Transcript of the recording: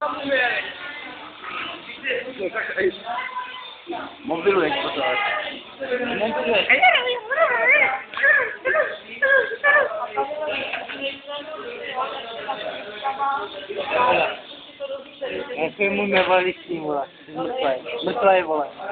Mobilu jak to tak. Jak je můj nevalistní, vole. Mrtvej, vole.